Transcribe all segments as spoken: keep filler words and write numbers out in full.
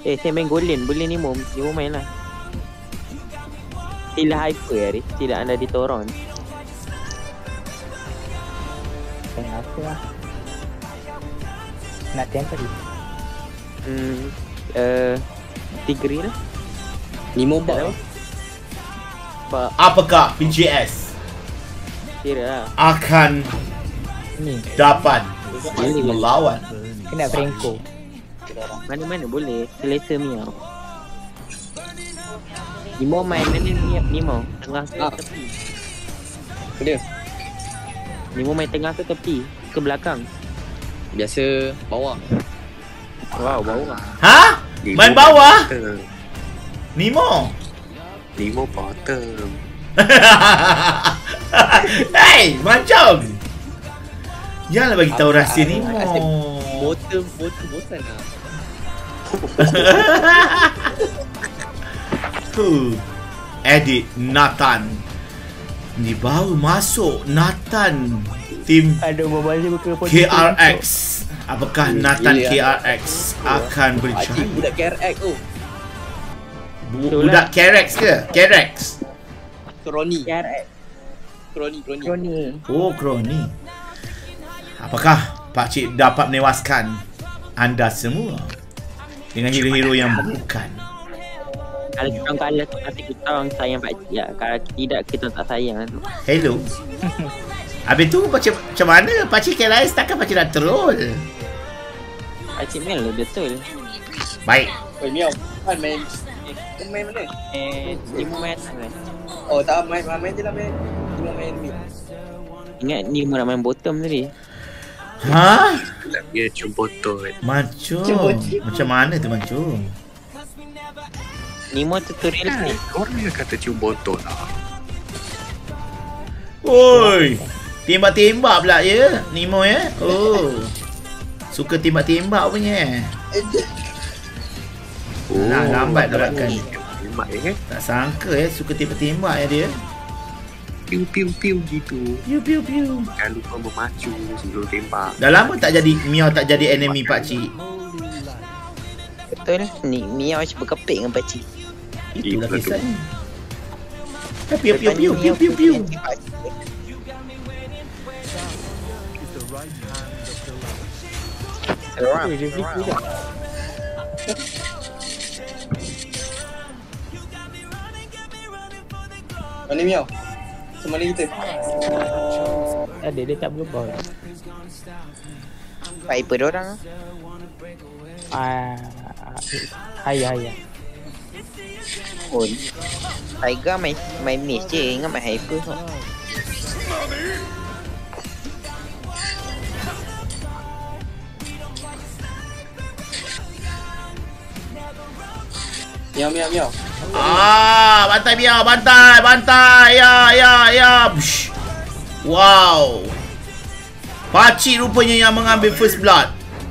Eh, saya main Golden. Boleh Nemo. Nemo main lah. Sila hyper hari. Sila anda di Toron. Tengah apa lah. Nak temper dia. Hmm. Uh, Tigri lah. Nemo bak Tak lah. Pak. Apakah P J S Kira lah. akan Ni. dapat Boleh. melawan? Kena Franco. Mana-mana boleh. Selesa Miao. Nemo main mana ni? Nemo. Tengah ke Ah. tepi? Dia Nemo main tengah ke tepi? Ke belakang? biasa bawah. Wow, bawah. Ha? Nemo Main bawah? bottom. Nemo? Nemo bottom. Hey, macam. Janganlah bagi tahu rahsia Nemo. Motor motor bosan lah. Huh. Edit Nathan. Ni baru masuk Nathan tim Ada berbalas buka K R X. Apakah Nathan Gila. K R X akan Pakcik berjaya? budak K R X tu. Bu- Budak K R X ke? K R X. Kroni. K R X. Kroni kroni. Kroni. Oh, Kroni. Apakah Pakcik dapat menewaskan anda semua dengan hero-hero yang bukan? Kalau kita orang kalah tu pasti kita orang sayang pakcik lah. Kalau tidak kita tak sayang tu. Hello. Habis tu Pakcik macam mana? Pakcik K R X takkan Pakcik nak troll? Pakcik main lah betul. Baik. Oi Miao, kan main kau main mana? Eh, Nemo main atas kan. Oh tak main main, main je lah main. Cuma main mid. Ingat Nemo nak main bottom tadi. Ha? Dia cium botol. Macam Cuba. Macam mana tu macam? Nemo tutorial Kan, ni. orang yang kata cium botol lah. Oi. Tembak-tembak pula ya Nemo ya. Oh. Suka tembak-tembak punya. Oh, Nah, lambat dapatkan. Tembak eh. Tak sangka ya suka tembak-tembak ya dia. Piu piu piu gitu. Piu piu piu. Jangan lupa memacu sebelum tembak. Dah lama tak jadi Miao tak jadi enemy pakcik. Betul ni. Miao macam berkepik dengan pakcik. Itulah Betul. kisahnya. Eh, piu piu piu piu piu piu. Seram. Ui, dia flicker tak? Mana Miao? Semana kita? Ada, dia tak berubah. Viper dorang. Ah, Haya, haya. Oh. Tiger main main miss je. Ingat main hyper tu. Miao Miao Miao. Ah, bantai Miao, bantai, bantai. Ya, ya, ya. Psh. Wow. Pakcik rupanya yang mengambil first blood.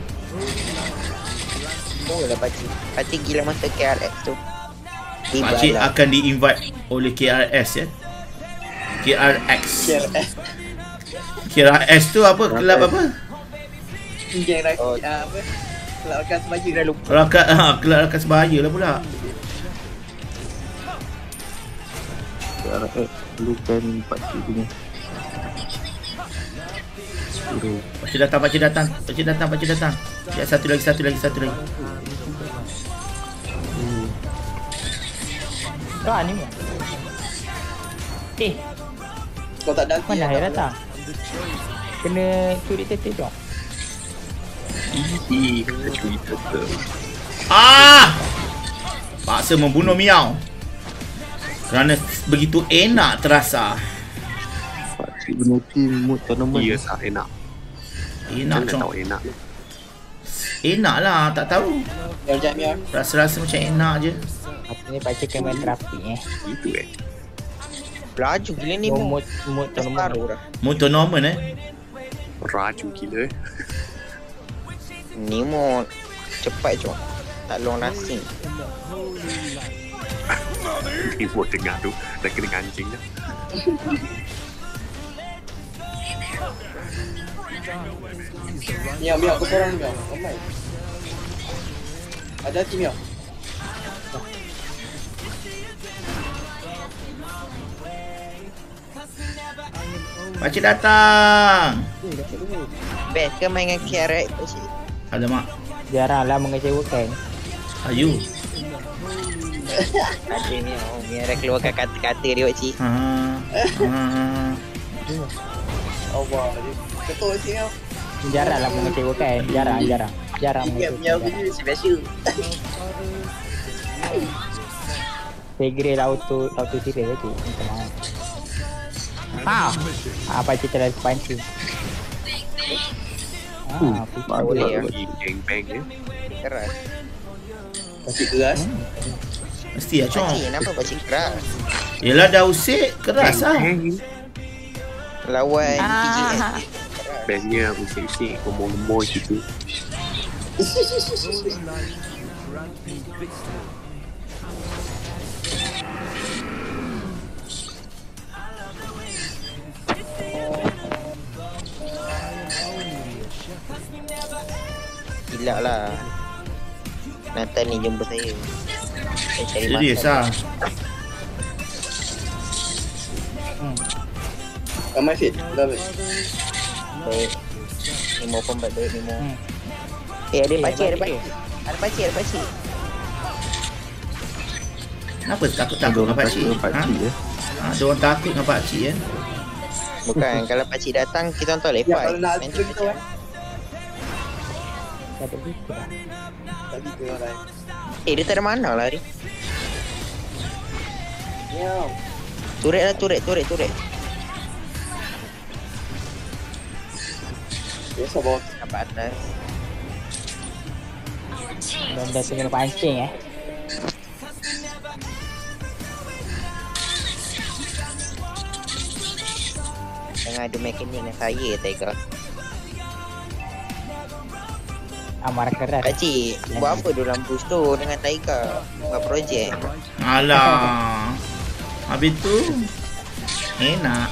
Oh lah pakcik. Pakcik gila masa K R X tu. Tiba Pakcik lah. akan di-invite oleh K R S ya. K R X. K R X. K R S tu apa? Kelab apa? Geng rakyat Oh. ah, apa? Kelab rakan sebaya. Dah lupa. Rakat, ha, kelab rakat sebaya lah pula. K R X lukan pakcik punya. Suruh. Pakcik datang, pakcik datang. Pakcik datang, pakcik datang. Ya, satu lagi, satu lagi, satu lagi. Kau ni mu. Eh, Kau tak daki. mana Haya datang? Kena curi tetek tu. Hihi, kata curi turtle. Ah! Paksa membunuh Miao. Kerana begitu enak terasa. Pakcik bunuh tim mood tournament. Ya, sah enak. Enak Macam nak tahu cong. enak. Enak lah, tak tahu. Miao jap Miao. Rasa-rasa macam enak je. Apa ni pakcik kan main terapi eh. Itu eh. Laju gila ni mu. Mood mood tournament. Separuh dah. Mood tournament eh. Raju gila eh. Nemo cepat je. Tak long lasting. Ibu tengah tu dah kena anjing dah. Miao Miao kau seorang Miao. Kau main. Ada hati Miao. Pakcik datang. Best ke main dengan Kiara pakcik? Alamak. Jaranglah mengecewakan. Ayu. Ada ni, oh, Kiara keluarkan kata-kata dia pakcik. Ha. Ha. Allah. Ketua sini kau. Jaranglah mengecewakan. Jarang, jarang. Jarang Dia punya mengecewakan. video special. Segre auto auto tira tu. Minta maaf. Ha. Ah, pakcik terlalu pancing. Ah, Mana boleh, ya? lagi geng-beng ya. Keras. Pakcik keras. Mesti lah cok. Pakcik, kenapa pakcik keras? Yelah dah usik, keras lah. Lawan Ah. P G S. Bestnya usik-usik, ngomong-ngomong gitu. Gila lah. Nathan ni jumpa saya. Saya cari Serius makan. lah. Ramai fit. Dah baik. Baik. Nemo pun baik baik Nemo. Hmm. Eh ada Eh, pakcik, ada pakcik. pakcik. Ada pakcik, ada pakcik. Kenapa takut-takut dengan pakcik? Ha? Pakcik ya. Ha, ada orang takut dengan pakcik ya. Bukan, kalau pakcik datang kita orang tak boleh Ya, fight. kalau nak Nanti alter kita kan. Kata gitu lah. Tak gitu orang. Eh dia tak ada mana lah ni. Ya. Turret lah, turret, turret, turret. Biasa bawa. Nampak atas. Dan dah tengah pancing eh. Jangan ada mekanik dengan saya, Tiger. Amar keras. Pakcik, buat apa dalam boost tu dengan Tiger? Buat projek. Alah. Habis tu enak.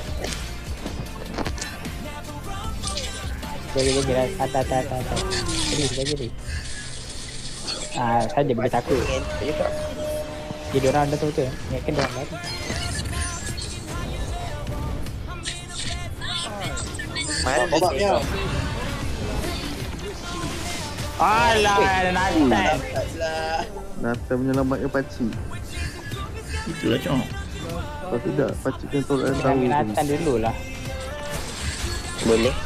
Jadi jadi lah. Atas atas atas atas. Jadi jadi jadi. Ah, saja boleh takut. Ngentuk juga. Jadi orang dah tahu tu. Ni kan dah lari. Mari Bawa kita. dia. Alah, ada Nathan. Taklah. Nathan menyelamatkan pakcik. Itulah cok. Kalau tidak, pakcik kena tolak tahu. Ambil Nathan dulu lah. Boleh.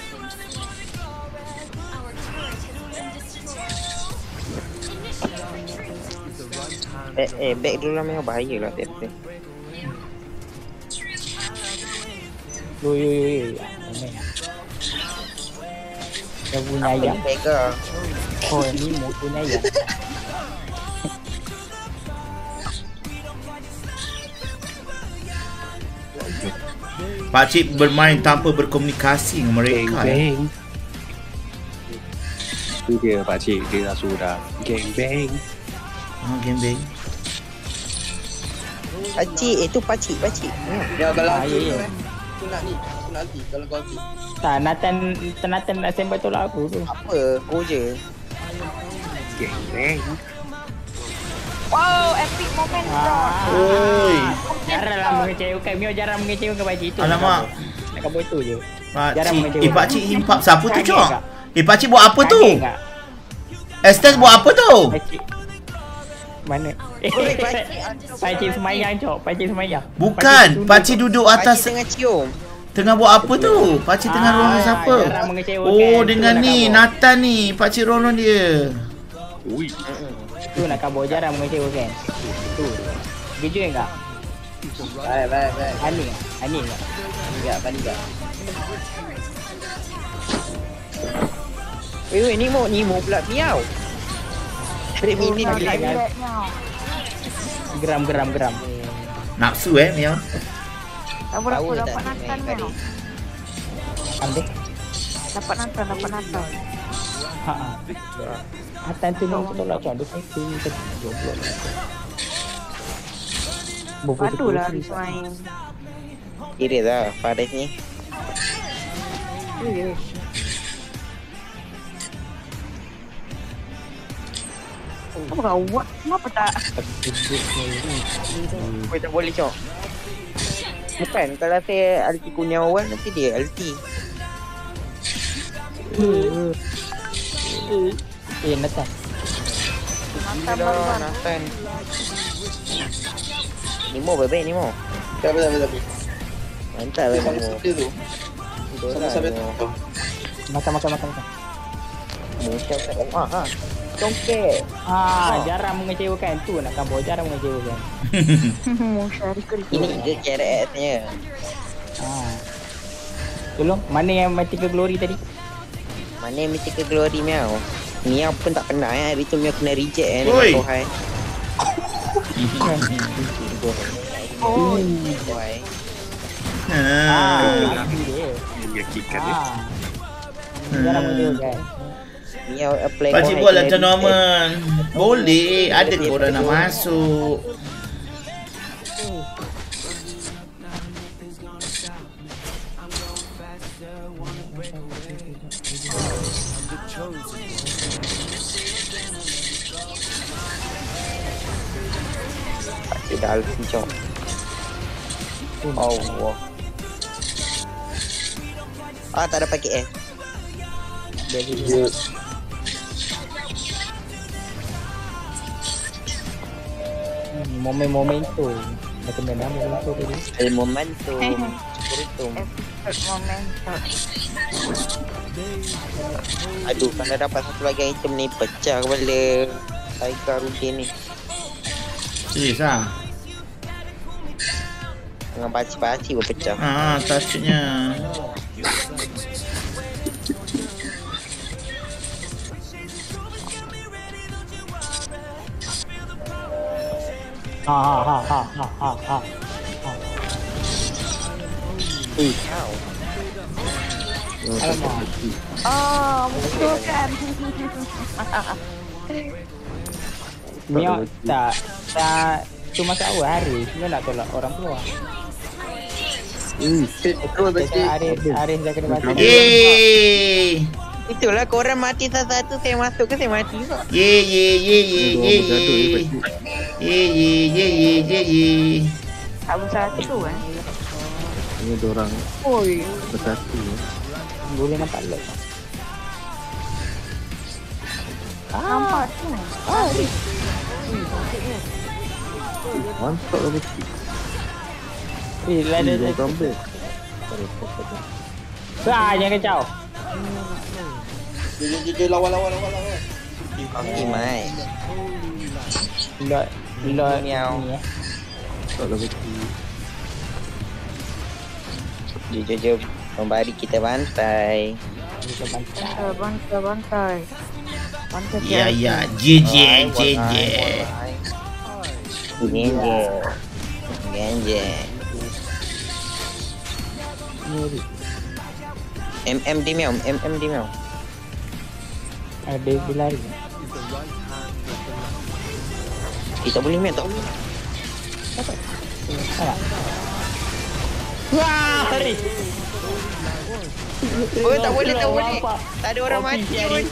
Eh, eh, back dulu lah memang bahaya lah tiap-tiap. Yo yo yo yo. Mana? Yang punya Apa ayam. ni Tiger? Oh, ni mau punya ayam. Pakcik bermain tanpa berkomunikasi dengan mereka ya. Geng-beng. Itu dia pakcik, dia dah sudah geng-beng. Ha, gembeng. Pakcik, eh tu pakcik, pakcik. Hmm. Ya kalau Ah, aku ya, tu ya. kan. Aku nak ni. Aku nak ulti. Kalau kau ulti. Tak, Nathan Nathan nak sembah tolak aku tu. Apa? Go je. Geng-beng. Wow, epic moment drop. Oi. Jaranglah mengecewakan. Mio jarang mengecewakan pakcik tu. Alamak. Nak kau itu je. Jarang Pakcik. mengecewakan. Eh pakcik himpap siapa tu Kaget cok? tak? Eh pakcik buat apa tu? Kaget tak? Estes buat apa tu? Pakcik. Mana? Eh, Oi, pakcik. pakcik semayang cok. Pakcik semayang. Bukan, tunduk, pakcik Cok. duduk Pakcik atas tengah cium. tengah buat apa tu? Pakcik tengah Ah, ronron siapa? jarang mengecewakan. Oh, Tu dengan nak ni kabur. Nathan ni, pakcik ronron dia. Ui. Tu nak kabur jarang mengecewakan. Tu. Setuju enggak? Baik, baik, baik. Ani enggak? Ani enggak? Panik tak, panik tak. Weh, weh, ni mau, ni mau pula miau. Ada minit Oh, bila nak- ni. Relaxnya. Geram geram geram. Nafsu eh, Mia. Tak apa, Tahu apa, tak dapat ni Nathan main memang. Ambil. Dapat Nathan, dapat Nathan. Ha ah. Nathan tu nak tolak cok. Dia satu ke joblok. Padu lah habis main. Kira lah, Faris ni. Serius. Apa kau buat? Kenapa tak? Kau tak boleh cok. Bukan, kalau saya ulti kunyah awal nanti dia ulti. Eh, Nathan. Mantap, Dah, mantap. Nathan. Nemo baik-baik Nemo. Tak apa, tak apa, tak apa. Mantap baik Sama Nemo. sampai tu. Sama-sama tu. Makan, makan, makan, makan. Muncul kat rumah ha. Congkek. Ah, jarang mengecewakan tu nak kamu jarang mengecewakan. Musyari kerja. Ini je carrot nya. Ah. Tolong, mana yang Mythical Glory tadi? Mana yang mesti ke glory miau. Miau pun tak pernah eh. Hari tu miau kena reject eh. Oi. Dengan Kohai. Oh, Kohai. Ha. Ah, dia. Menyakitkan dia. Ah. Jarang mengecewakan. Miau apply Pakcik Kohai buat lah kena tournament. Boleh. Ada korang nak masuk. Pakcik dah alfi cok. Allah. Ah tak ada paket eh. Hmm, momen-momen tu. Dah kena dah momen tu tadi. El momentum. Momentum. episode momentum. Aduh, kalau dapat satu lagi item ni pecah kepala Taika Rudin ni. Serius lah. Dengan pakcik-pakcik pun pecah. Ha, touchnya. Ha ha ha ha ha ha ha. Ui, kau. Alamak. Oh, betul kan? Miau tak tak tu masa awal hari dia nak tolak orang tua. Hmm, Betul Dia pakcik. Arif Arif dah kena mati. Yeay. Itulah korang mati satu-satu, saya masuk ke saya mati kok. Ye ye ye ye ye bergaduh ya, ye pakcik. ye ye ye ye ye ye. Tak bersatu kan? Ini dorang Oi. bersatu. Boleh nampak lot. Nampak tu. Mantap lah pakcik. Eh, lah Ini dia dua dia. gambar. Wah, jangan kacau. Jom, jom, jom, lawan, lawan, lawan, lawan. Okey, Mai. Lot lot Miau. ni eh. Tak lah pakcik. Jom, jom, jom. Membari kita bantai. Kita bantai. Bantai, bantai, bantai. Bantai Ya siapa? ya, J J J J. Ini je. Genje. M M di miau, M M di miau. Ada dia lari. Kita boleh miau tak? Salah. Wah, hari. Oh, tak boleh, tak boleh. Apa? Tak ada orang Kopi mati jadi. pun.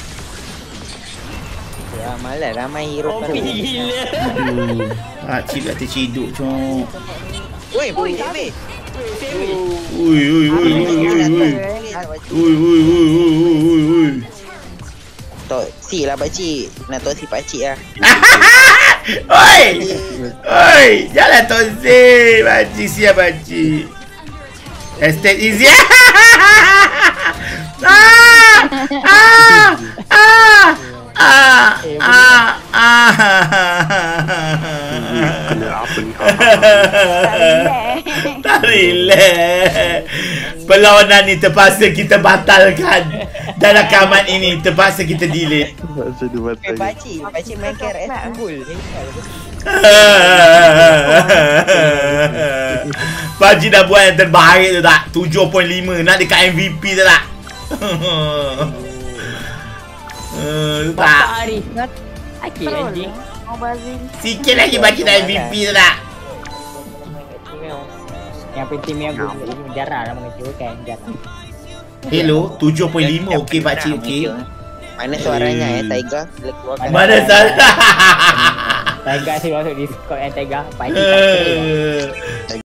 Ya, malah ramai hero Kopi baru. gila. Pakcik dah terciduk, cok. Woi, boleh David. Ui ui ui ui ui ui. Ui ui ui ui ui ui ui. Tok si lah pakcik. Nak tok si pakcik lah. Oi. Oi, jangan tozi. Pakcik siap pakcik. Estate easy. Ah! Ah! Ah! Ah! Ah! Ah! Kena apa ni? Tak relax. Perlawanan ni terpaksa kita batalkan. Dan rakaman ini terpaksa kita delete. Masa dia Eh, batal. pakcik. Pakcik main K R S unggul. Pakcik dah buat yang terbaik tu tak? tujuh perpuluhan lima. Nak dekat M V P tu tak? Uh, tu tak? Tak hari. Okey Betul. anjing. Mau bazir. Sikit lagi pakcik nak M V P tu tak? Yang penting Mia gua jarang lah mengecewakan, jarang. Hello, tujuh perpuluhan lima okey pakcik okey. Mana suaranya ya Taiga? Bila keluarkan. Mana salah? Tega sih masuk Discord yang Tega. Pakcik tak kira.